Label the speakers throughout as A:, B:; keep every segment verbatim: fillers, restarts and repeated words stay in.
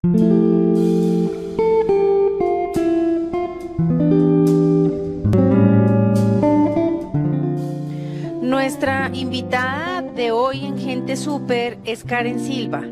A: Nuestra invitada de hoy en Gente Súper es Karen Silva.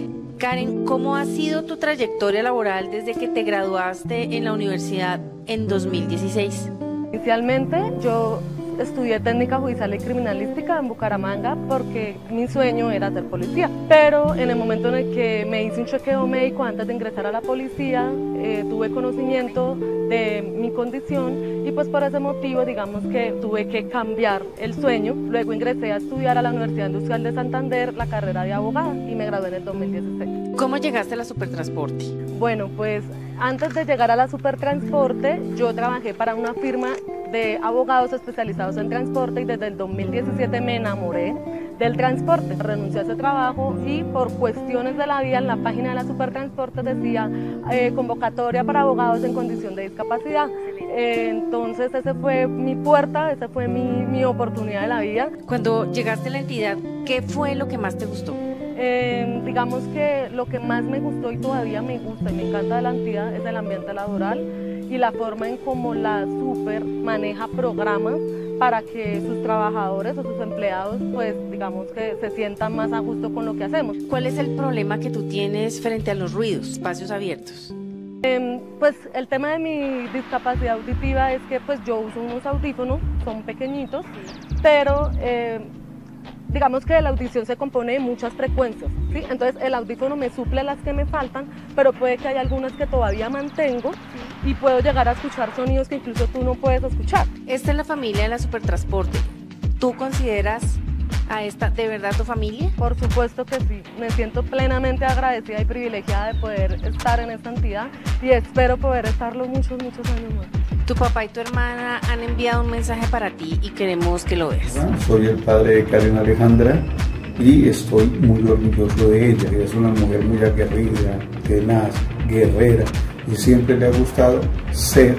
A: Karen, ¿cómo ha sido tu trayectoria laboral desde que te graduaste en la universidad en dos mil dieciséis?
B: Inicialmente yo estudié técnica judicial y criminalística en Bucaramanga porque mi sueño era ser policía, pero en el momento en el que me hice un chequeo médico antes de ingresar a la policía, eh, tuve conocimiento de mi condición y pues por ese motivo digamos que tuve que cambiar el sueño. Luego ingresé a estudiar a la Universidad Industrial de Santander la carrera de abogada y me gradué en el dos mil dieciséis.
A: ¿Cómo llegaste a la Supertransporte?
B: Bueno, pues antes de llegar a la Supertransporte yo trabajé para una firma de abogados especializados en transporte y desde el dos mil diecisiete me enamoré del transporte. Renuncié a ese trabajo y por cuestiones de la vida en la página de la Supertransporte decía eh, convocatoria para abogados en condición de discapacidad. Eh, entonces ese fue mi puerta, esa fue mi, mi oportunidad de la vida.
A: Cuando llegaste a la entidad, ¿qué fue lo que más te gustó?
B: Eh, digamos que lo que más me gustó y todavía me gusta y me encanta de la entidad es el ambiente laboral y la forma en cómo la Super maneja programas para que sus trabajadores o sus empleados pues digamos que se sientan más a gusto con lo que hacemos.
A: ¿Cuál es el problema que tú tienes frente a los ruidos, espacios abiertos?
B: Eh, pues el tema de mi discapacidad auditiva es que pues yo uso unos audífonos, son pequeñitos, pero eh, digamos que la audición se compone de muchas frecuencias, ¿sí? Entonces el audífono me suple las que me faltan, pero puede que haya algunas que todavía mantengo y puedo llegar a escuchar sonidos que incluso tú no puedes escuchar.
A: Esta es la familia de la Supertransporte. ¿Tú consideras a esta de verdad tu familia?
B: Por supuesto que sí, me siento plenamente agradecida y privilegiada de poder estar en esta entidad y espero poder estarlo muchos, muchos años más.
A: Tu papá y tu hermana han enviado un mensaje para ti y queremos que lo veas.
C: Soy el padre de Karen Alejandra y estoy muy orgulloso de ella. Ella es una mujer muy aguerrida, tenaz, guerrera y siempre le ha gustado ser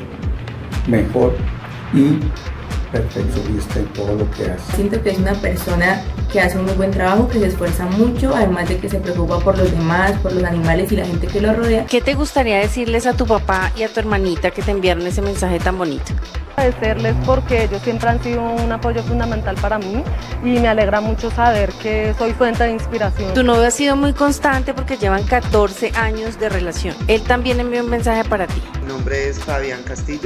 C: mejor y perfeccionista en todo lo que hace.
D: Siento que es una persona que hace un muy buen trabajo, que se esfuerza mucho, además de que se preocupa por los demás, por los animales y la gente que lo rodea.
A: ¿Qué te gustaría decirles a tu papá y a tu hermanita que te enviaron ese mensaje tan bonito?
B: Agradecerles porque ellos siempre han sido un apoyo fundamental para mí y me alegra mucho saber que soy fuente de inspiración.
A: Tu novio ha sido muy constante porque llevan catorce años de relación. Él también envió un mensaje para ti.
E: Mi nombre es Fabián Castillo.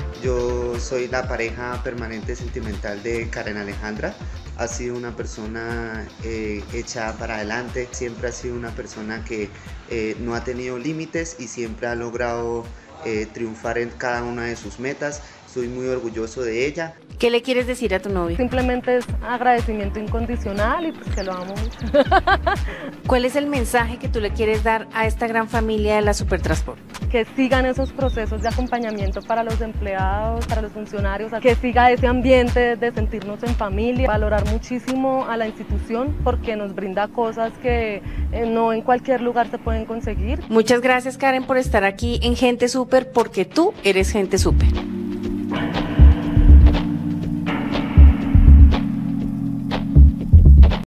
E: Yo soy la pareja permanente sentimental de Karen Alejandra. Ha sido una persona eh, hecha para adelante, siempre ha sido una persona que eh, no ha tenido límites y siempre ha logrado eh, triunfar en cada una de sus metas. Estoy muy orgulloso de ella.
A: ¿Qué le quieres decir a tu novio?
B: Simplemente es agradecimiento incondicional y pues que lo amo mucho.
A: ¿Cuál es el mensaje que tú le quieres dar a esta gran familia de la Supertransporte?
B: Que sigan esos procesos de acompañamiento para los empleados, para los funcionarios, que siga ese ambiente de sentirnos en familia, valorar muchísimo a la institución porque nos brinda cosas que eh, no en cualquier lugar se pueden conseguir.
A: Muchas gracias, Karen, por estar aquí en Gente Súper, porque tú eres gente súper.